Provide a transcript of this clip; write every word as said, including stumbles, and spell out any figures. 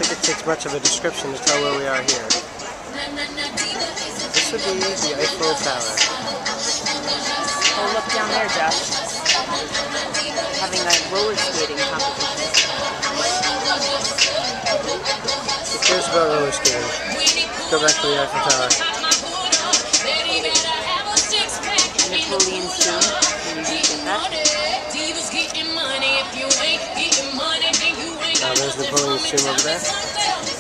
think it takes much of a description to tell where we are here. This would be the Eiffel Tower. Oh, look down there, Josh. Having a roller skating competition. Who cares about roller skating? Go back to the Eiffel Tower. Napoleon soon. Can you get that? Now there's Napoleon's tomb over there.